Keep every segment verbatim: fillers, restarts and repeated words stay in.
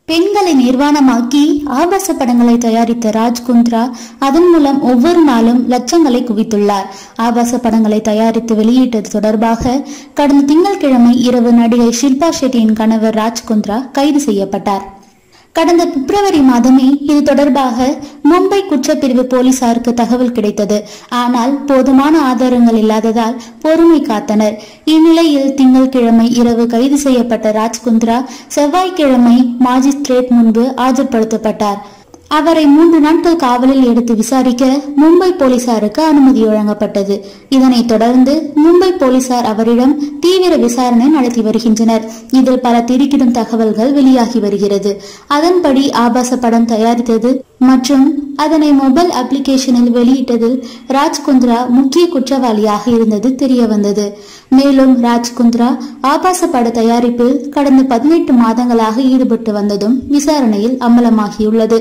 பெண்களை நிர்வாணமாக்கி ஆபாச படங்களை தயாரித்த ராஜ் குந்த்ரா அதன் மூலம் ஒவ்வொரு நாளும் லட்சங்களை குவித்துள்ளார். ஆபாச படங்களை தயாரித்து வெளியிட்டது தொடர்பாக கடந்த திங்கட்கிழமை இரவு நடிகை ஷில்பா ஷெட்டியின் கணவர் ராஜ் குந்த்ரா கைது செய்யப்பட்டார். கடந்த பிப்ரவரி மாதமே இது தொடர்பாக மும்பை குற்றப்பிரிவு போலீசாருக்கு தகவல் கிடைத்தது. ஆனால் போதுமான ஆதாரங்கள் இல்லாததால் பொறுமை காத்தனர். இந்நிலையில் திங்கட்கிழமை இரவு கைது செய்யப்பட்ட ராஜ் குந்த்ரா செவ்வாய்க்கிழமை மாஜிஸ்ட்ரேட் முன்பு ஆஜர்படுத்தப்பட்டார். அவரை மூன்று நாட்கள் காவலில் எடுத்து விசாரிக்க மும்பை போலீசாருக்கு அனுமதி வழங்கப்பட்டது. இதனைத் தொடர்ந்து மும்பை போலீசார் அவரிடம் தீவிர விசாரணை நடத்தி வருகின்றனர். இதில் பல திடுக்கிடும் தகவல்கள் வெளியாகி வருகிறது. அதன்படி ஆபாச படம் தயாரித்தது மற்றும் அதனை மொபைல் அப்ளிகேஷனில் வெளியிட்டதில் ராஜ் குந்த்ரா முக்கிய குற்றவாளியாக இருந்தது தெரிய வந்தது. மேலும் ராஜ் குந்த்ரா ஆபாச பட தயாரிப்பில் கடந்த பதினெட்டு மாதங்களாக ஈடுபட்டு வந்ததும் விசாரணையில் அம்பலமாகியுள்ளது.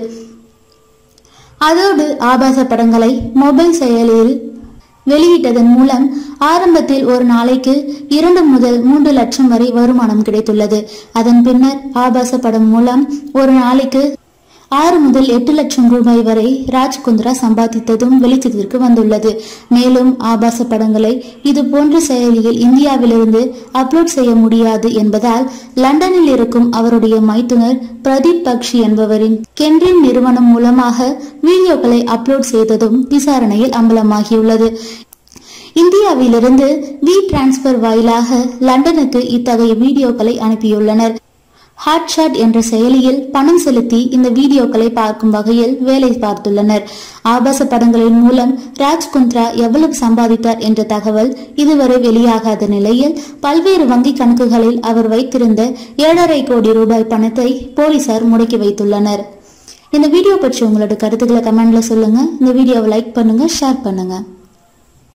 அதோடு ஆபாச படங்களை மொபைல் செயலியில் வெளியிட்டதன் மூலம் ஆரம்பத்தில் ஒரு நாளைக்கு இரண்டு முதல் மூன்று லட்சம் வரை வருமானம் கிடைத்துள்ளது. அதன் பின்னர் ஆபாச படம் மூலம் ஒரு நாளைக்கு ஆறு முதல் எட்டு லட்சம் ரூபாய் வரை ராஜ் குந்த்ரா சம்பாதித்ததும் வெளிச்சத்திற்கு வந்துள்ளது. மேலும் ஆபாச படங்களை இது போன்ற செயலியில் இந்தியாவிலிருந்து அப்லோட் செய்ய முடியாது என்பதால் லண்டனில் இருக்கும் அவருடைய மைத்துனர் பிரதீப் பக்ஷி என்பவரின் கென்ரின் நிறுவனம் மூலமாக வீடியோக்களை அப்லோட் செய்ததும் விசாரணையில் அம்பலமாகியுள்ளது. இந்தியாவிலிருந்து வி டிரான்ஸ்பர் வாயிலாக லண்டனுக்கு இத்தகைய வீடியோக்களை அனுப்பியுள்ளனர். ஹாட்ஷாட் என்ற செயலியில் பணம் செலுத்தி இந்த வீடியோக்களை பார்க்கும் வகையில் வேலை பார்த்துள்ளனர். ஆபாச படங்களின் மூலம் ராஜ் குந்த்ரா எவ்வளவு சம்பாதித்தார் என்ற தகவல் இதுவரை வெளியாகாத நிலையில் பல்வேறு வங்கி கணக்குகளில் அவர் வைத்திருந்த ஏழரை கோடி ரூபாய் பணத்தை போலீசார் முடக்கி வைத்துள்ளனர். இந்த வீடியோ பற்றி உங்களோட கருத்துக்களை கமெண்ட்ல சொல்லுங்க. இந்த வீடியோவை லைக் பண்ணுங்க, ஷேர் பண்ணுங்க.